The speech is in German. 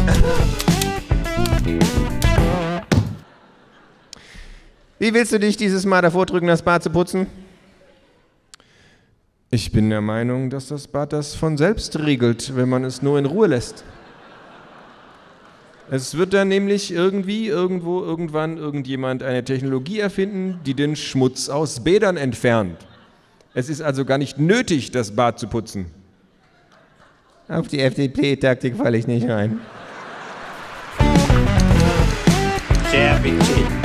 Wie willst du dich dieses Mal davor drücken, das Bad zu putzen? Ich bin der Meinung, dass das Bad das von selbst regelt, wenn man es nur in Ruhe lässt. Es wird dann nämlich irgendwie, irgendwo, irgendwann irgendjemand eine Technologie erfinden, die den Schmutz aus Bädern entfernt. Es ist also gar nicht nötig, das Bad zu putzen. Auf die FDP-Taktik falle ich nicht rein. Sehr witzig.